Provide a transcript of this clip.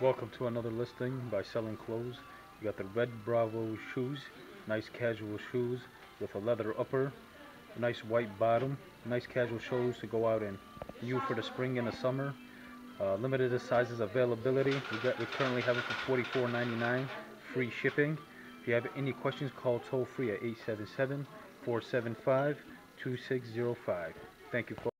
Welcome to another listing by Selling Clothes. You got the Red Bravo shoes, nice casual shoes with a leather upper, a nice white bottom, nice casual shoes to go out in. New for the spring and the summer. Limited sizes availability. We currently have it for $44.99, free shipping. If you have any questions, call toll free at 877-475-2605. Thank you, folks.